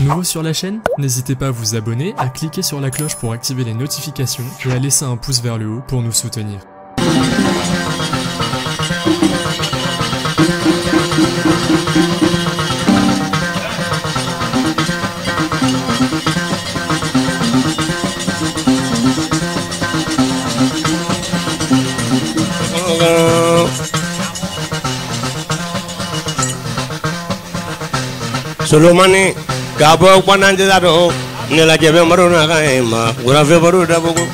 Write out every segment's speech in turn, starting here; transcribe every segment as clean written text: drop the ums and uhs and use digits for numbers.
Nouveau sur la chaîne? N'hésitez pas à vous abonner, à cliquer sur la cloche pour activer les notifications et à laisser un pouce vers le haut pour nous soutenir. Solomani kabo kwananje daro nela jebe maruna kaima urafe baru dabugo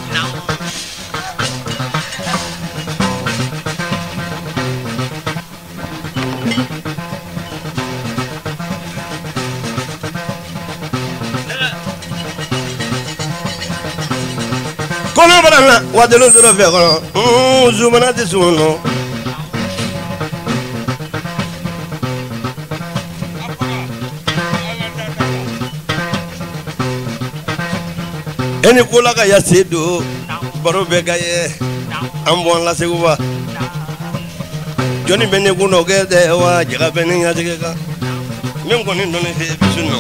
kono barana wadelo duro fe kono zumana de suno eni kola ka yasedo baro be gaye ambon la seguba joni bene kuno gede wa jaga bene ya jega même ko ni donné fe bisuno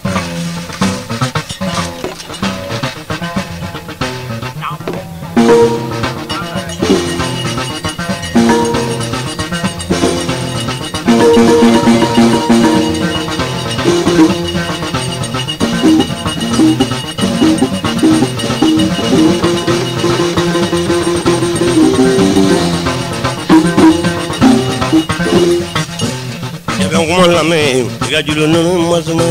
la me ga julo no masuma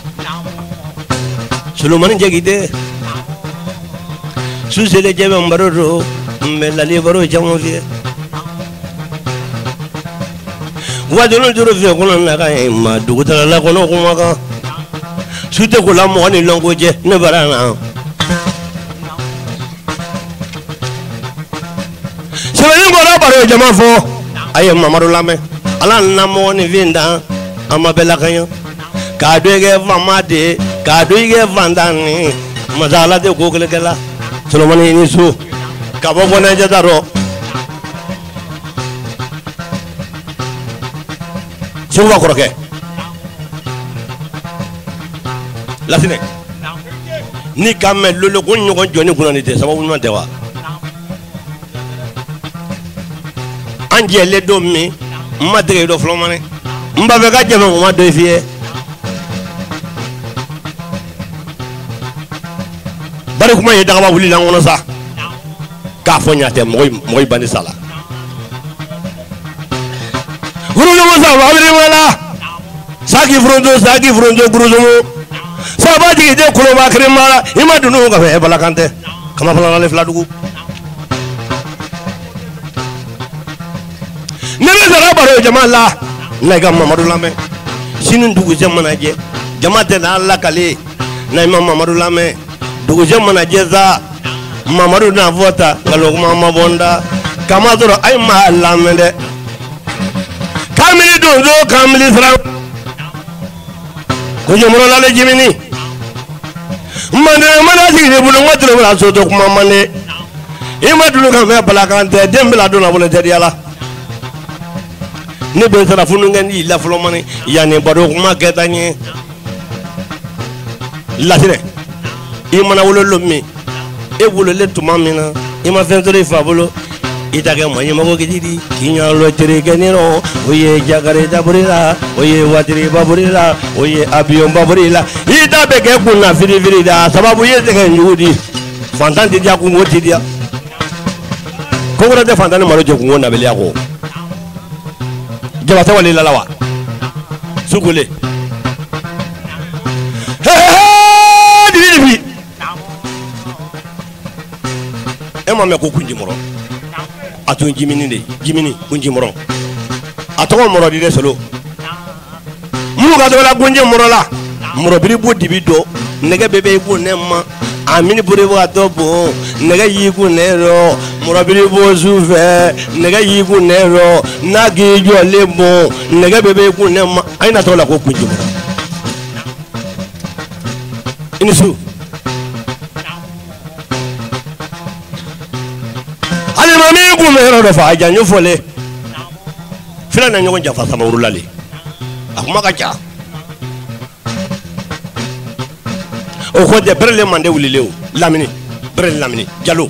Solomani jagide susele jebe mbaroro mela libaro jamo vie wadolo duro vie kono na ga ma dugutala la kono kuma ka sute ko la mo ni longo je ne barana sele ngo la baro jama fo aye mamaro lame ala na mo ni vinda amabela kanyo kadoige famade kadoige vandani mazala de google gala Solomani ni su kabo bona jadaro suwa koroke lasine ni kamme lolo ko nyogo joni kunani te sababu man tewa angele do mi madre do flomane mba be ga jeme mo do fie bari kuma ye daga wuli la ngono sa ka fonya te moy bani sala wuro mo sa wabri wala sagi frondo guruzumo sabaji de kulo ba kremala imadunu ga fe balakante kama fala le fladugu nebe sara baro jamala naga Mamadou Lamé sinin dugu jamana je jamate na Allah kale na Imam Mamadou Lamé dugu jamana je za Mamadou na vota ngalo mama bonda kama zoro ay ma Lamé de kamili donzo kamili sra ko jomoro la le jimini mande mana sigi bulu ngotro bla so to kuma mane imadulu ka me balakante dembla dona bole tediala ne be sara funu ngani la flomani yani bado kuma ketanye lasire imana wolo lomi e wolo le tuma mina ima fentori fabolo itake moye mago gidi kinya lo tere genero oye jagare daburila oye watiri baburila oye abiyon baburila ita be ke kunna firi da sababu yete ke njudi fantanti dia ku ngoti dia ko wala de fantani maro je ku ngona bele yako jabata wali lalawa sugule dibi ema me ko kunji moro atun jimini de jimini kunji moro atoko moro di de solo mu ga do la kunji moro la moro biri bo dibi do nege bebe bu nema amini buri bo atobo nege yiku nero moro biri bo sufe nege yiku nero nagi jo lebo nege bebe ku nema aina to la ko kunji moro inisu ali mami ku mero do fa janyo fole fila na nyogo jafa sama urulale akuma kacha o ko de berle mande wulileo lamini berle lamini jalo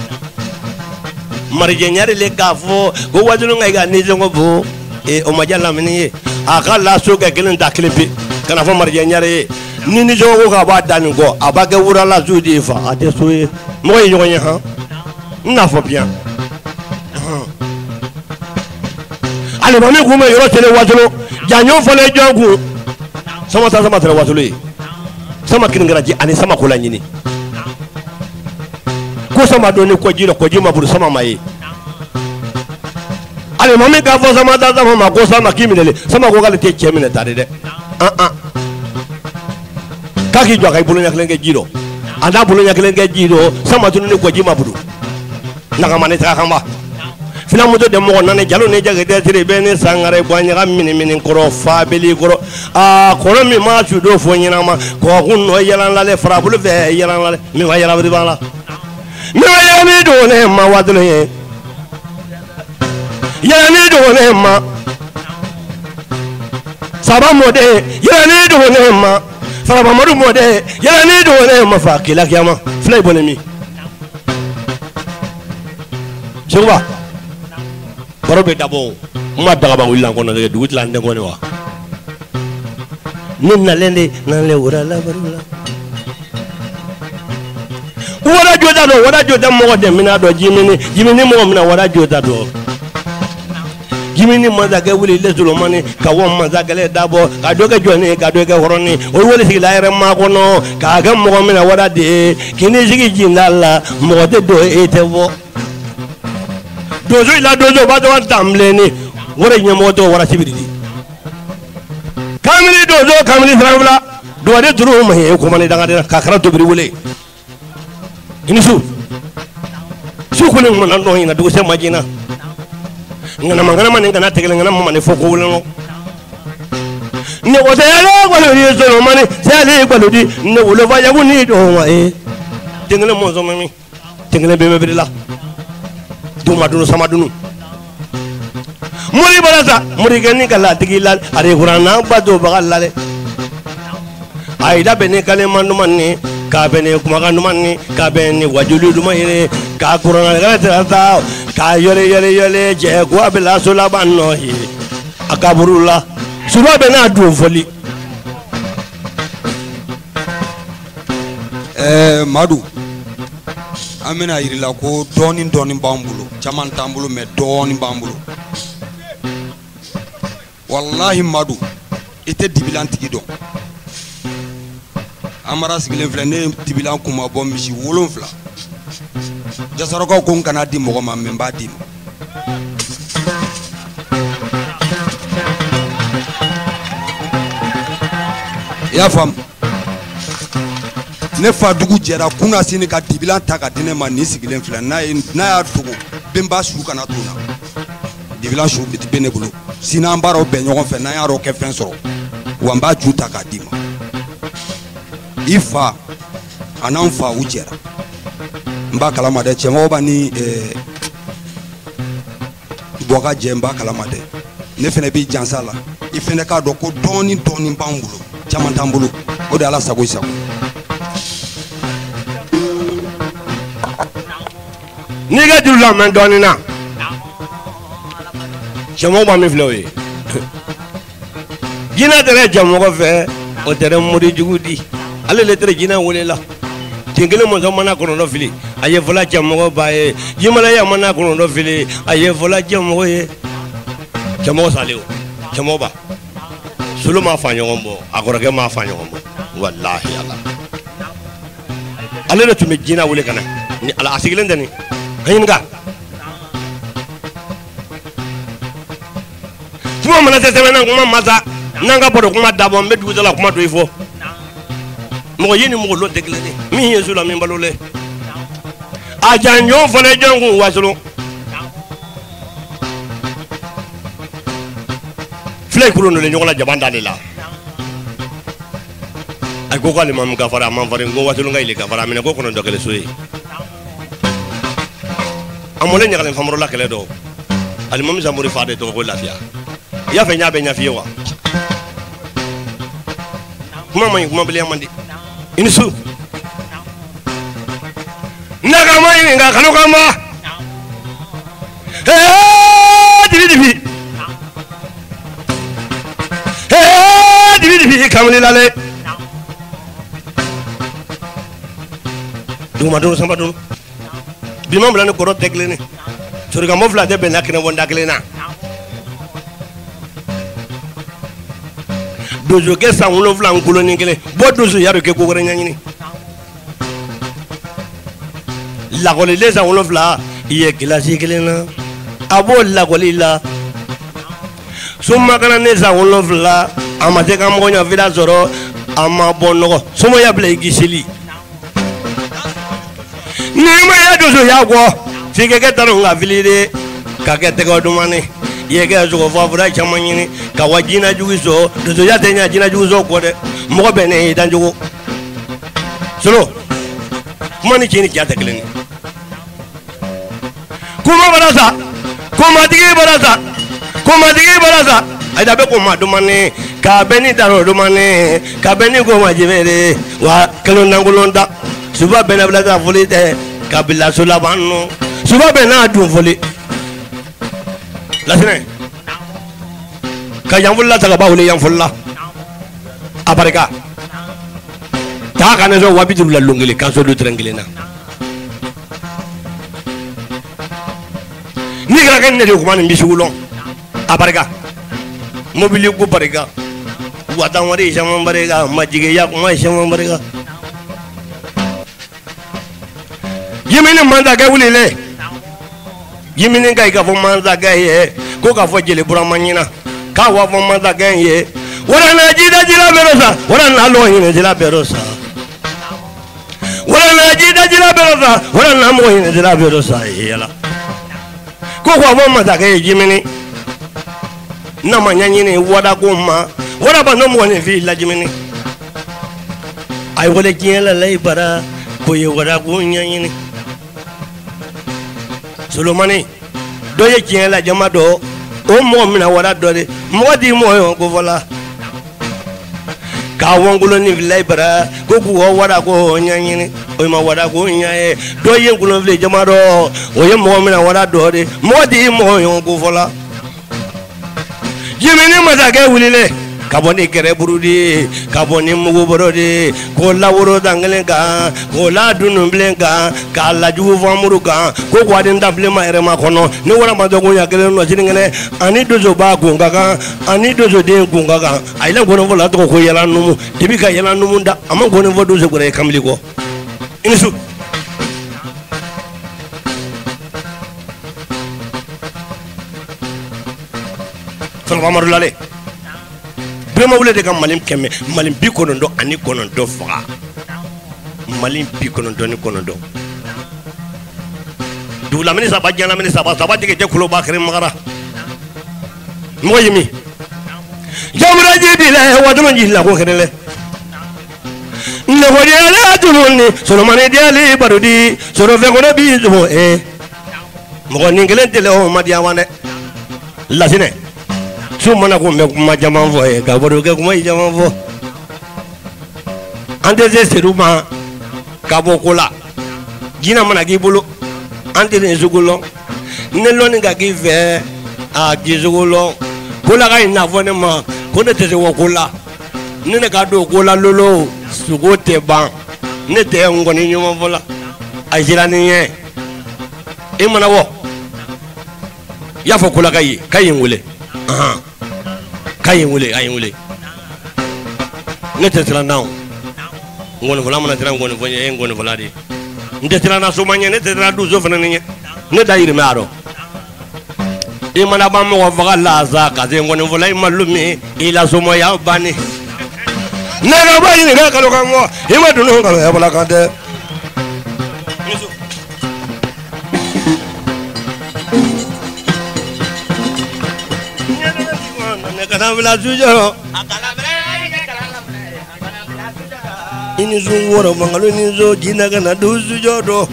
marije nyare le kafo go wajulu ngai ga ni jongo bo e o maja lamini ye aka la so ga gelen da klepe kana fo marije nyare ni ni jongo ga ba dani go abaga wura la zudi fa ate so ye mo ye jongo ha na fo bien ale mami kuma yoro tele wajulu janyo fo le jongu sama tele wajulu sama kiningaraji ani sama kula nyini ko sama doni ko jiro ko jima buru sama mai ale mami ka fo sama da sama ma ko sama kimile sama ko gale te chemine tare de kaki jwa kay bulu nyaklenge jiro anda bulu nyaklenge jiro sama tunu ko jima buru naga mane ta kamba fina mudo de mo nane jalo ne jage de tere be ne sangare ko nyaka mini koro fa beli koro koro mi ma tu do fo nyina ma ko hunno yalan la le fra bulu ve yalan la mi wa yalan riba la mi wa yalan ni do ne ma wadlo ye yalan ni do ne ma saba mode yalan ni do ne ma saba madu mode yalan ni do ne ma fa kila kiyama flay bonemi Jehovah Barobe dabo ma daga ba willa ko na de dugut la ndego ne wa ninna lende nan le wura la barula wara joda mo de mina do jimini mo mina wara joda do jimini ma daga wuli le zulomani ka won ma daga le dabo ka doga joni ka doga horoni o wole sigi la yere ma ko no ka ga mo mina wara de kini sigi jindala mo de do etebo dozo ila dozo ba do tamle ni wora nyamoto wara sibiridi kamili dozo kamili travla do de duru ma he ko mani daga de ka kara to biri wole inisu su ko ni mo nan do ina do se majina ngana mangana mani ngana tegele ngana mani foko wole no ne o de ala ko ni zo mani sale ko di ne wolo va ya woni do wa e tengele mo zo mami tengele be be la duma dunu sama dunu muri barasa muri gani kala tigilal are qur'ana bado bagallale aida bene kale mandu manni ka bene kuma kandu manni ka bene wajulu duma ire ka qur'ana kala tata ka yole je ko abla sula banno hi akaburula suba bene adu foli madu amena irila ko doni bambulo chaman tambulo me doni bambulo wallahi madu ite dibilan tigi don amara sigilen fle ne dibilan kuma bom misi wolon fla jasaroko ko kana di mo ma memba di ya fam ne fa dugu jɛra kuna sini ka dibilan ta ka dine ma ni sigilen filɛ n'a y'a dogo benba su kana tuna dibilan su bɛ ne bolo sini an b'a bɛn ɲɔgɔn fɛ n'an y'a dɔn kɛ fɛn sɔrɔ wa n b'a ju ta k'a d'i ma i fa a n'an fa u jɛra n b'a kalama dɛ cɛmɔgɔ b'a ni bɔka jɛ n b'a kalama dɛ ne fɛnɛ b'i jansa la i fɛnɛ k'a dɔn ko dɔɔni b'an bolo caman t'an bolo o de ala sago i sago ni ga dulu la man doni na jamo ba mi flowe gina tere jamo ko fe o tere muri jugudi ale le tere gina wole la tingele mo zamana ko no fili aye vola jamo ko bae yimala ya mana ko no fili aye vola jamo ko ye jamo saleo jamo ba sulu ma fa nyombo akora ke ma fa nyombo wallahi allah ale le tumi gina wole kana ni ala asigilen dani hinga tuma mana se semena kuma masa nanga bodo kuma dabo mbe duza la kuma do ifo mo yini mo lo deglene mi yesu la mi balole ajanyo fone jongu wasulu flay kulo no le nyola jabanda lela ay ko ko le mam gafara mam fare ngo wasulu ngay le gafara mi ne ko kono dokele soyi amole nyakale famro la kele do ali mami zamuri fade to ko lafia ya fe nya be nya fiwa kuma mai kuma bele mandi inisu nakama ɲininka kalokama dibi dibi kamili la dɛ dugumadon sanbadon bima bila ni kɔrɔ tɛ kelen sorikamɔ fila tɛ bɛn na kɛnɛ bɔ da kelen na dozo kɛ san 7 nkolonin kelen bɔ dozo y'a dɔn kɛ ko wɛrɛ ɲɛɲini lakɔliden san 7 i ye kilasi kelen na a b'o lakɔli la somakananen san 7 a ma se ka mɔgɔ ɲafida sɔrɔ a ma bɔ nɔgɔ somaya bila i giseli ni ma ye dozo y'a kɔ f'i ka kɛ tanu ka fili de ka kɛ tɛgɛ dumani i ye kɛ sɔgɔfafura caman ɲini ka wa jinajugu sɔrɔ dozoya tɛ ɲɛ jinajugu sɔrɔ kɔ dɛ mɔgɔ bɛɛ ne ye dancogo solo kuma ni tiɲɛ ni ja tɛ kelen ye kuma bara sa komatigi bara sa komatigi bara sa a da bɛ koma dumani ka bɛn ni taro dumani ka bɛn ni koma jimere wa kalo nankolon da suba bɛn na bila ta foli tɛ ka bila so laban nɔ suba bɛn n'a dun foli lasinɛ ka yanfolila ta ka ba wele yanfolila a barika taa ka ne sɔn wa 50 la lon kelen kan so do tɛrɛn kelen na ni kɛra kɛ ne de kuma nin bisi wulɔn a barika mobili ko barika watan wari caman barika majigiya kuma caman barika yimini mansakɛ wulilen yimini ka i ka fɔ mansakɛ ye ko ka fɔ jeli burama ɲina k'a wa fɔ mansakɛ ye warana jidajila bɛrɛ sa warana lɔ ɲinɛjila bɛrɛ sa warana jidajila bɛrɛ sa warana mɔgɔ ɲinɛjila bɛrɛ sa yala ko k'a fɔ mansakɛ ye jimini n'a ma ɲɛɲini wada ko ma wada ba n'o mɔgɔ nin f'i la jimini a ye wale diɲɛ la i bara ko ye wada ko ɲɛɲini solomani dɔ ye tiɲɛ la jama dɔ o mɔgɔ mina wada dɔ de mɔgɔ di mɔgɔ ye ko fɔla k'a wɔnkolon fila i bara ko k'u wɔ wada ko ɲɛɲini o ma wada ko ɲɛ ye dɔ ye nkolon fili jama dɔ o ye mɔgɔ mina wada dɔ de mɔgɔ di mɔgɔ ye ko fɔla jimini masakɛ wulilen ka bɔ ni kɛrɛburudi ka bɔ ni muguborodi k'o laworo dangelen kan k'o la dununbilen kan k'a lajugu famuru kan ko k'o den dafilenma yɛrɛma kɔnɔ ni waramatɔ ko ɲa kelen nɔ sinikɛnɛ ani dozo b'a kun ka kan ani dozo den kun ka kan a yɛlɛ nkɔnifɔ la tɔgɔ ko yɛlɛ numu debi ka yɛlɛ numu da a ma nkɔnifɔ dozo kɔrɔ ye kamili kɔ i ni su sɔrɔ amadu lale Birama Wule de ka Mali 99 faga Mali 99 du lamini saba jana lamini saba jige je kulo bakari magara mo yimi jamra jibi la waduma jilla ko kenele ne wodi ala tununi solomani diali barudi soro fe ko bi zubo mo ni ngelen tele o madiya wane lasine su mana ko me kuma jaman fo ka bodo ke kuma jaman fo ante se seruma ka bokola jina mana ki bolo ante ne zugulo ne loni ga ki ve a ki zugulo kola ga ina fo ne ma ko ne te se wokola ne ne ka do kola lolo sugo te ban ne te ngoni nyuma fola a jira ni ye e mana wo ya fo kola ga yi ngule kayin wule ayin wule ne te tira naw ngoni fola mana tira ngoni fonye ngoni fola di nte tira na so manye ne te tira du zo fana ne ne da yiri maro e mana ba mo faga la za ka ze ngoni fola i malumi ila so mo ya bani ne ga ba yini ga kalo kan mo e ma dunu ga ya bala kan de kana vila sujoro ini zungoro mangalo ni zo jina kana du sujoro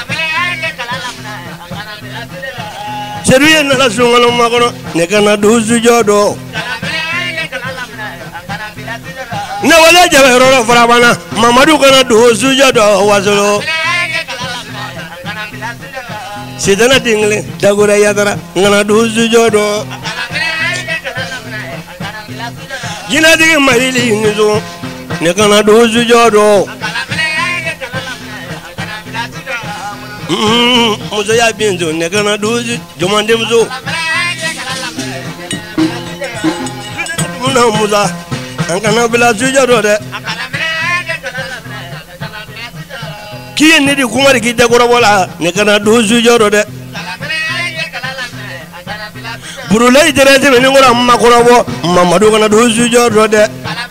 seruye na la sungalo makono ne kana du sujoro ne wala jabe ro farabana mamadu kana du sujoro wasolo sidana dingle dagura yadara ngana duzu jodo jina digi marili nizo ne kana duzu jodo muzo ya binzo ne kana duzu jomande muzo muna muza angana bila jodo de ki ne di kumari ki dagura bola ne kana duzu jodo de burulai derete me ngora makorobo mamadu kana duzu jodo de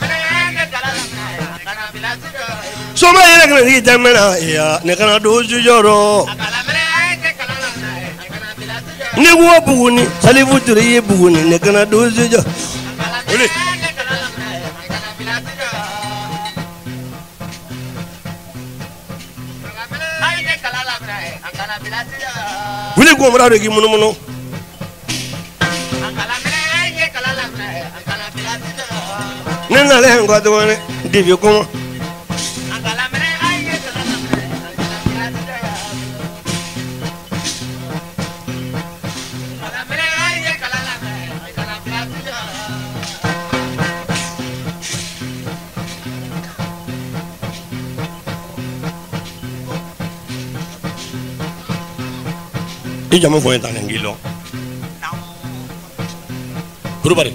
soma yele kana di jamena ya ne kana duzu jodo ne wo buguni salifu turi buguni ne kana duzu jodo ole wuli ko mara de ki mununo nena le ngado ne divi ko Ijamo fue tan tranquilo. Kurubari.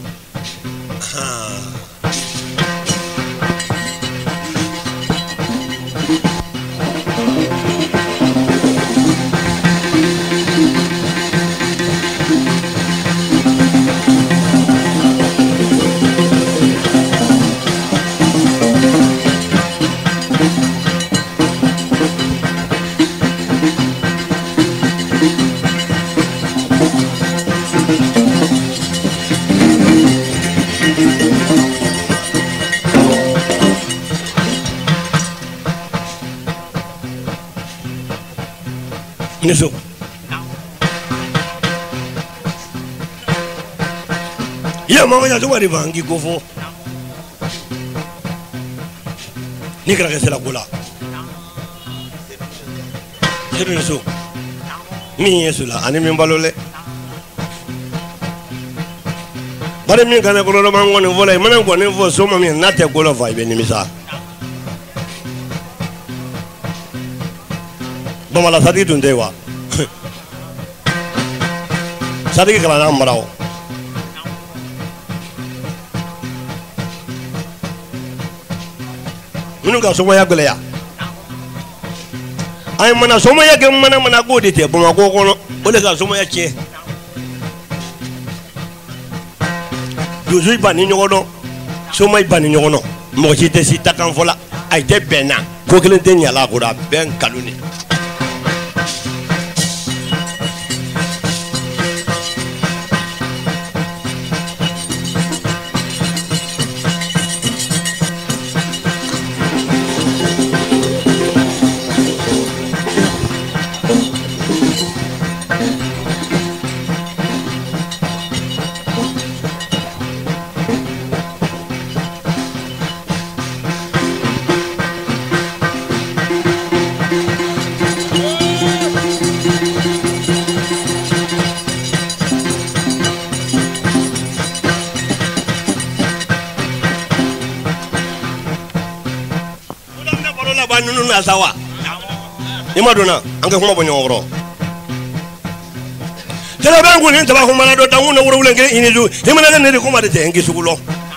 Niso ya mama ya tuwa rivangi kofo nikra ke sela kula sedu niso mi yesula ani min balole bare min kana ko lo mango ne vola mana ko ne vo so mami na te ko lo vibe ni misa bamala sadi tunde wa sadi kala na marao minu ka so ya gele ya ay mana so ya ke mana go de te bama ko kono ole ka so ya che dozu bani nyogono so mai bani nyogono mo ci te si takan fola ay te bena ko kelen te nyala ko da ben kaluni sawa imaduna anke kuma bonyo ngoro tela bangu ni taba kuma na do dangu na wuro lenge inizu imana ne kuma de tengi sugulo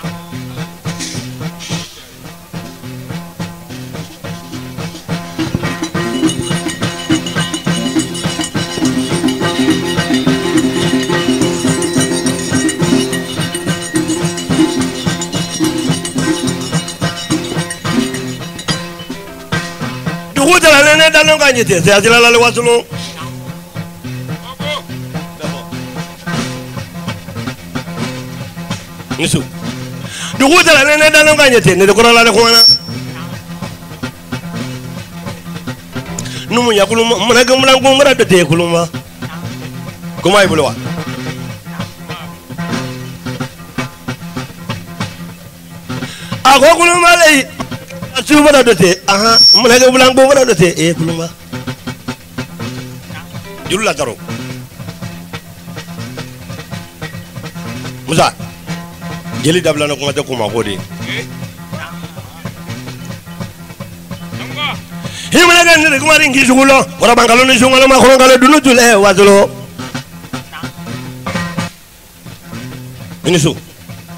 ne dalon ka nyete se ajila la wasulu nisu dugu dala ne dalon ka nyete ne ko la le kwana numu yakuluma mana gamla ko mara de te kuluma kuma ibulwa ako kuluma lei asuba da dote aha mana gamla ko mara dote kuluma juru la daro Musa jeli dabla na kuma ta kuma gode himana ga ne kuma ringi jugulo wara bangalo ni jungalo ma kholo ngalo dunu tule wazolo inisu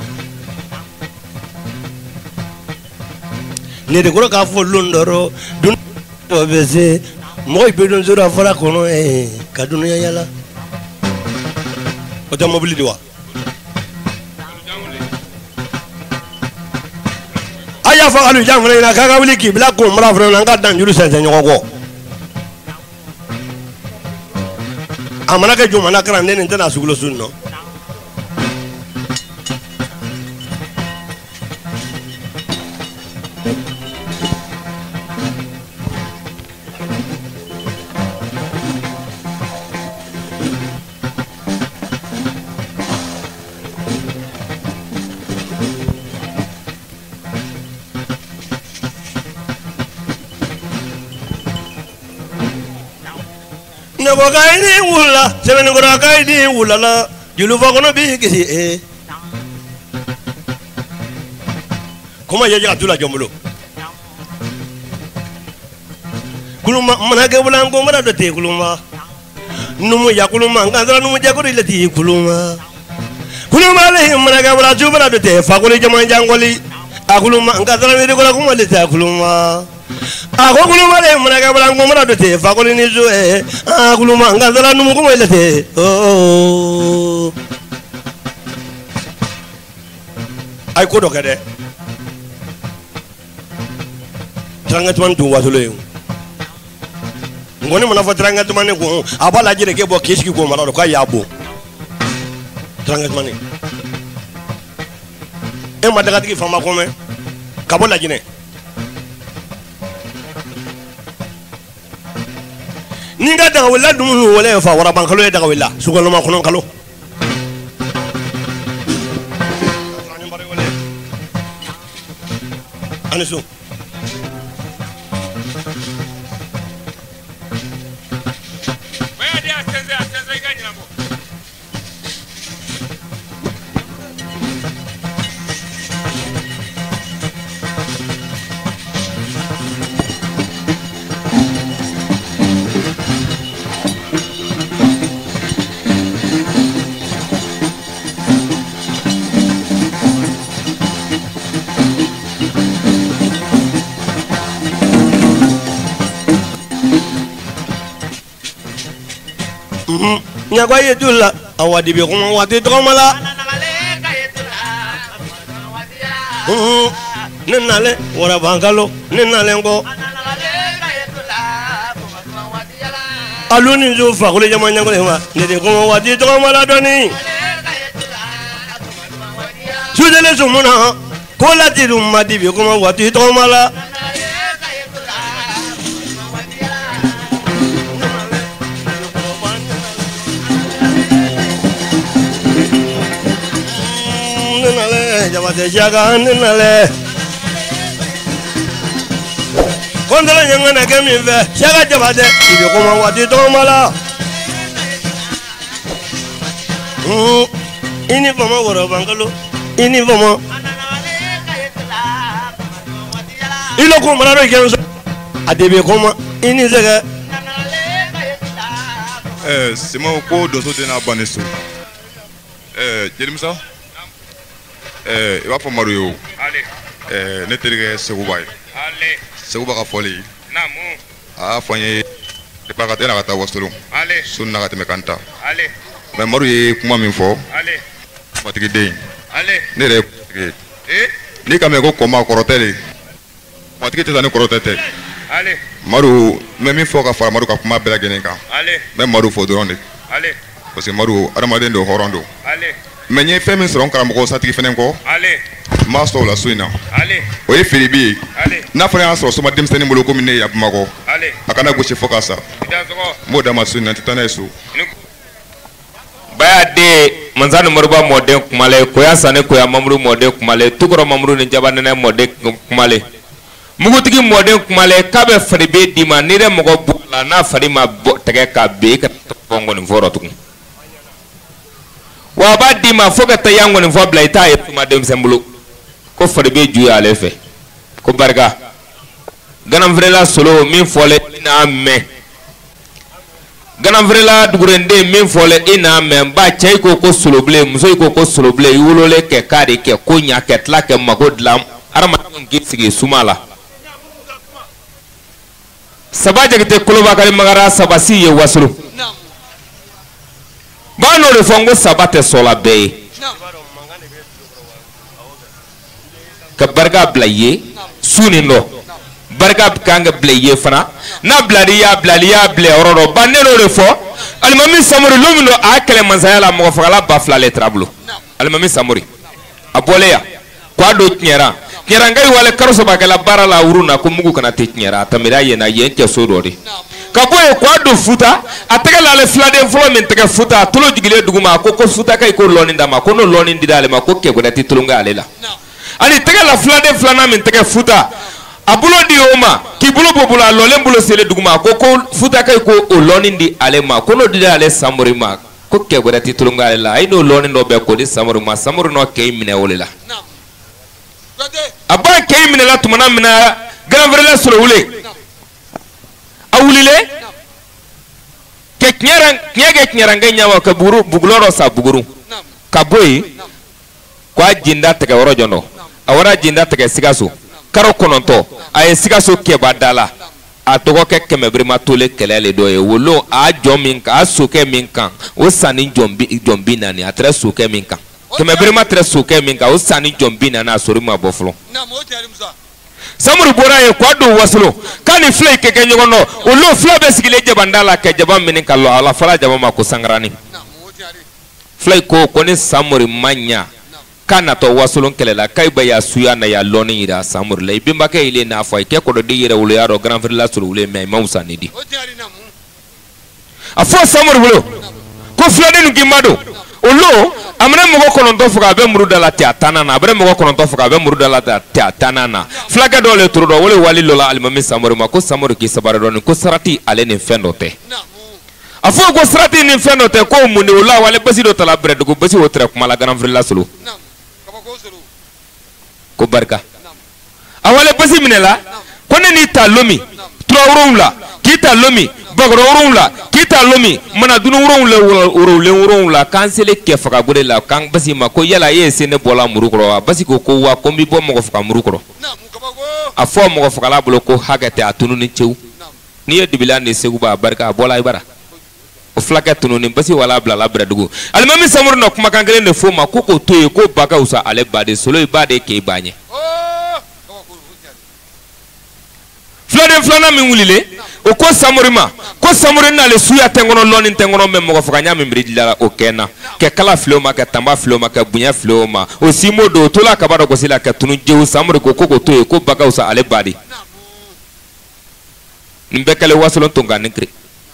ne de goro ka fo londoro dunu obese moy be don zura fara kono ka dunu yala o ta mobili diwa aya fa alu jam na ka ga wili ki bla ko mra fro na ga dan juru sen sen nyoko amana ka juma na kran ne tana sugulo sunno Nebo kaini wula, seven gora kaini wula la, julu fagono bi kisi Kuma yaja atula jomulo. Kuluma mana ke bulan ko mara dote kuluma. Numu ya kuluma ngandra numu jakori lati kuluma. Kuluma le mana ke bulan jubara dote fagoli jaman jangoli. Akuluma ngandra ni ko kuma lati kuluma. Ako kuluma le mana ka bala ngomara dote fa ko ni zo kuluma ngazala numu ko melete ay ko do kade trangatman tu wasolo ngoni mana fa trangatman ko abala jire ke bo kiski ko mara do ka yabo trangatman e ma daga tigi fama ko me ka bo la jine Ninga daga wala dumu wala fa wara bankalo ya daga wala sugalo ma konon kalo anisu dia senze ganha mo Nyagwa yetula awadi be kuma wati tromala nenale wara bangalo nenale ngo aluni zo fa kule jamanya ngole ma nede kuma wati tromala doni sudele sumuna kola tirum madi be kuma wati tromala Jabate jaga nale Kondala nyangana kemi ve jaga jabate ibe kuma wati tomala ini fama wara bangalo ini fama ilo ko mararo kenzo adebe kuma ini zaga sima ko doso dena baneso jelimsa I b'a fɔ Mario ne terikɛ Seguba ye Seguba ka fɔli a y'a fɔ n ye depuis a ka taa taa Wasolo soni na ka tɛmɛ kan ta mais Mario ye kuma min fɔ kumatigi den ne yɛrɛ ye kumatigi ye n'i ka mɛn ko kɔma kɔrɔ tɛ de kumatigi tɛ taa ni kɔrɔ tɛ Mario n bɛ min fɔ ka fara Mario ka kuma bɛɛ lajɛlen kan n bɛ Mario fɔ dɔrɔn de parce que Mario adamaden don hɔrɔn don mais n ye fɛn min sɔrɔ n karamɔgɔ satigi fɛnɛ kɔ n b'a sɔrɔ o la so in na o ye feerebi ye n'a fɔra y'a sɔrɔ soma denmisɛnnin bolo komi ne ye yan Bamakɔ a kana gosi fɔ ka sa n b'o d'a ma so in na n tɛ taa n'a ye so baya de manzani Moriba mɔden kumale koya sane koya Mamuru mɔden kumale tukɔrɔ Mamuru ni jaba nɛnɛ mɔden kumale mugutigi mɔden kumale k'a bɛ faribe d'i ma n'i yɛrɛ mɔgɔ bɔ la n'a fari ma bɔ tɛgɛ ka ben bongo ni foro tugun wa ba di ma foga ta yango ni fobla ita e ma dem sembulu ko fare be ju ale fe ko barga ganam vrela solo min fole ina me ganam vrela dugurende min fole ina me ba chay ko solo ble muso ko solo ble yulole ke kadi ke ko nya ke tla ke magodlam arma ngi sigi sumala sabaje te koloba kali magara sabasi ye wasulu ba no le fongo sabate sola be ka barga blaye suni no barga kanga blaye fana na bladiya ble ororo ba ne no le fo almami samuri lumino akele manzaya mo fagala ba flale trablo almami samuri aboleya kwa do nyera ngai wale karoso bakala barala uruna ko mugu kana te nyera tamira yena yenke sodori kaboye kwa do futa ategala le flade flo men tege futa tulo jigile duguma ko futa kay ko loni ndama ko no loni ndidale ma ko ke ko dati tulunga alela ani tegala flade flana men tege futa abulo di oma ki bulo bobula lole bulo sele duguma ko futa kay ko o loni ndi ale ma ko no didale samuri ma ko ke ko dati tulunga alela ay no loni ndo be ko di samuri ma samuri no kay mine wolela aba kay mine la tumana mina grand frère solo wule awulile ke knyarang nyawa ka buru buguloro sa buguru kaboy kwa jinda tege woro jono awara jinda tege sigaso karo kononto ay sigaso ke badala atogo ke kemebri matole kelele doye wolo a jominka asuke minkan o sani jombi nani atre suke minkan kemebri matre suke minka o sani jombi nani asori ma boflo samuru bora ye kwa do waslo kani flay ke kenyo no olo fla be sigile jabandala ke jabam minin kallo ala fala jabama ko sangrani flay ko koni samuri manya kana to wasulun kelela kay baya suya na ya loni ira samur lay bimba ke ile na fay ke ko do yere wulo yaro grand frère la sulu le may mawsa ni di afo samur wulo ko flade nu gimado olo amna mo ko non to fuka be muruda la tiatana na bre mo ko non to fuka be muruda la tiatana na flaga do le turo do wole wali lola almami samur ma ko samur ki sabara do ko sarati ale ne fendote afo ko sarati ne fendote ko muni wala wale basi do tala bre do ko basi wotre ko mala grand frère la sulu ko barka awale basi minela kone ni talomi trorumla kita lomi bagorumla kita lomi mana dunu urumla kansele ke faka gode la kan basi mako yala yese ne bola murukro basi ko wa ko mi bo mo faka murukro afo mo faka la bolo ko hagate atunu ni chew ni yedibila ne segu ba barka bola ibara o flaka tunu ni basi wala bla la bradugo almami samur no kuma kangele ne fo ma ko toye ko baka usa ale bade solo ibade ke banye flade flana mi wulile o ko samurima ko samurina le suya tengono loni tengono me mo faka nyami mbridila o kena ke kala floma ke tamba floma ke bunya floma o simo do tola kabaro ko sila ke tunu jewu samuri ko toye ko baka usa ale bade nimbekale wasolon tonga nikri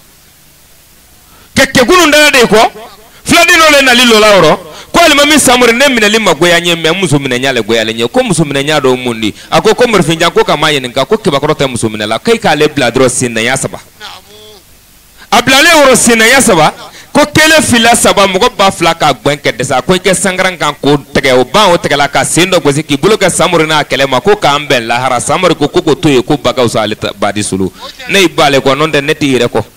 ke gunu ndana de ko fladi no le na lilo lauro ko almami samuri ne minali magoya nyemme muso minanya le goya le nye ko muso minanya do mundi akoko murfinja ko kama yen nka ko kiba ko ta muso minala kai ka le bladro sinna ya saba ablale woro sinna ya saba ko kele fila saba mo ko ba flaka gwenke desa ko ke sangran kan ko tege o ba o tege la ka sindo go ziki bulo ka samuri na kele ma ko ka ambel la hara samuri ko toye ko baga usale badi sulu ne ibale ko non de neti ire ko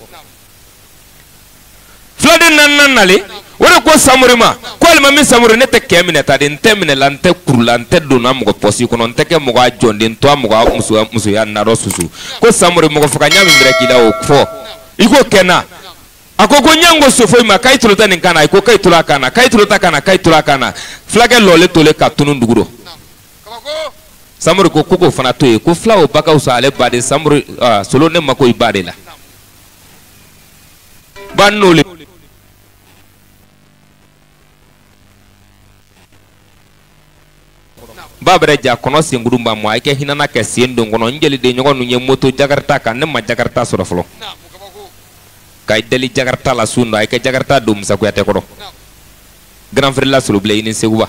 flade nan nale wala ko samurima ko almami samuri ne te kemine ta de ntemine lante kurlante dona mo posi ko non te ke mo ga jonde to mo ga musu ya na rosusu ko samuri mo faka nyami mbrekila o fo iko kena akoko nyango sofo ma kai tulota nin kana iko kai tulota kana flage lole tole ka tunu nduguro samuri ko koko fana toye ko flawo baka usale bade samuri solo ne mako ibade la banole babere ja kono singurumba mo ay ke hinana ke sendo ngono njeli de nyogo nye moto jakarta kan ne ma jakarta soro flo kay deli jakarta la sunda ay ke jakarta dum sa ko yate ko do grand frère la sulu ble ini seguba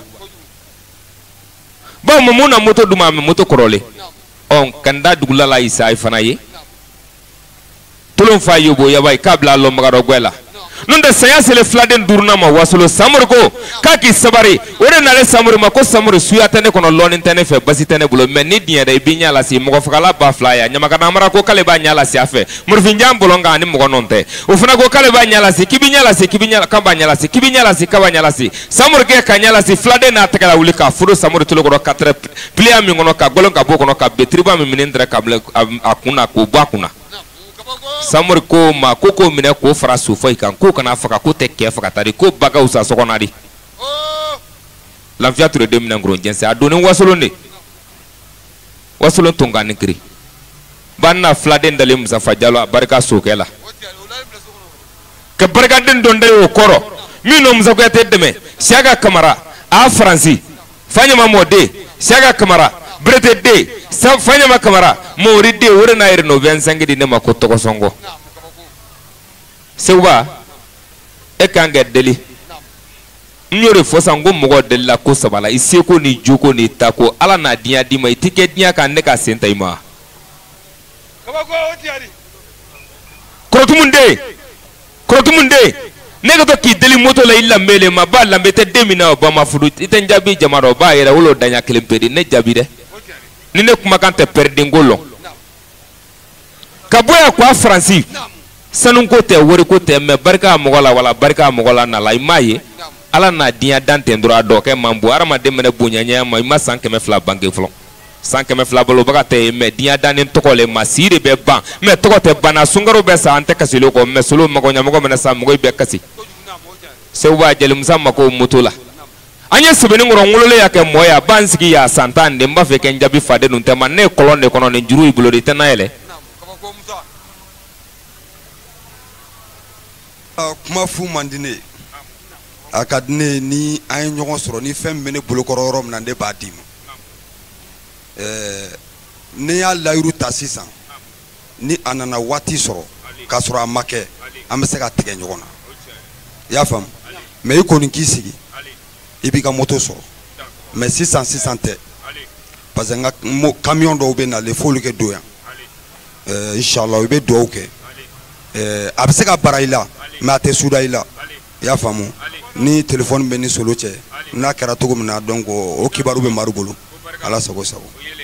ba mo mona moto duma me moto korole on kanda dugula la isa ay fana yi tulum fa yobo ya bay kabla lo magaro gwela non de saya sele fladen durna ma wasolo samur ko ka ki sabari ore na le samur ma ko samur suya tane kono lonin tane fe basi tane bulo men ni diya de binya la si mo fakala ba flaya nyama kana mara ko kale ba nyala si afe murfin jam bulo nga ni mo nonte o funa ko kale ba nyala si kibinya la si kibinya ka ba nyala si kibinya la si ka ba nyala si samur ke ka nyala si fladen na takala wuli ka furo samur tulo ko 4 plia mi ngono ka golon ka bo kono ka betriba mi minendre ka akuna ko ba kuna samur ko ma ko mine ko fara sufa kan ko kana faka ko te ke faka tari ko baga usa sokonari l'enfia tur de mina ngron jense adoni wasolon tongani kiri banna fladen dale musa fajalo barka sokela ke barka den don dai o koro mino musa ko te deme siaga kamara a franci fanya mamode siaga kamara brete de sa fanya makamara mori de wore na ire no 25 di ne makoto ko songo seuba e kanga deli nyore fosa ngo mogo de la ko sabala iseko ni joko ni tako ala na dia di mai ticket dia kan ne ka senta ima krotumunde ne ko to ki deli moto la illa mele ma ba lambe te demina ba ma fudu iten jabi jamaro ba yera wolo danya kelempedi ne jabi de ni ne kuma kan te perdre ngolo kaboya kwa franci sanun ko te wori ko te me barka mogola wala barka mogola na la imaye ala na dia dante ndura do ke mambu arama de mene bunyanya ma ima 100 fla banque flon 100 fla bolo baka te me dia dane tokole masire be ban me tokote bana sungaro be sa ante kasilo ko me solo mago nyamago mena sa mogo be kasi se wa jelum sa mako mutula anya sebeni ngoro ngolole yake moya bansigi ya santande mbafe ke njabi fade nun tema ne kolonne kono ne juru ibulo de tenayele kuma fu mandine akadne ni ay ñogon soro ni fem mene bulo kororom nande badim ne ya layru tasisa ni anana wati soro ka soro amake amse ka tege ñogona ya fam me ko ni kisigi ibi ka moto soro mais 600 te parce que camion do be na le folu ke doya inshallah be do ke abse ka baraila ma te sudaila ya famu ni téléphone be ni solo che na kara to gumna donc o kibaru be marubulu ala sago sago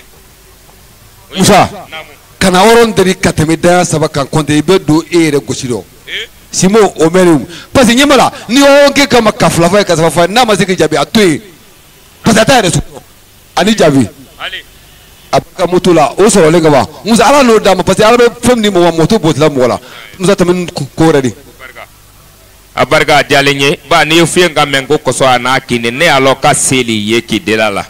musa kana woron dari katemi da sabaka konde be do ere gosiro simo omeru parce que nyamala ni o ke kama kaflafa ka safa na maziki jabi atui parce que ta ani jabi ali abaka mutula o so le gaba musa ala no da parce que ala be femni mo moto botla mo la musa tamen ko redi abarga jalenye ba ni fiye ngamengo koso ana kine ne aloka seli yeki delala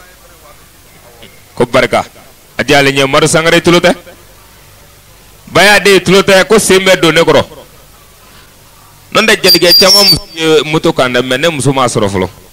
ko barka ajalenye maru sangare tulote baya de tulote ko sembe do negro non de jalige chama muto kanda mene musuma soroflo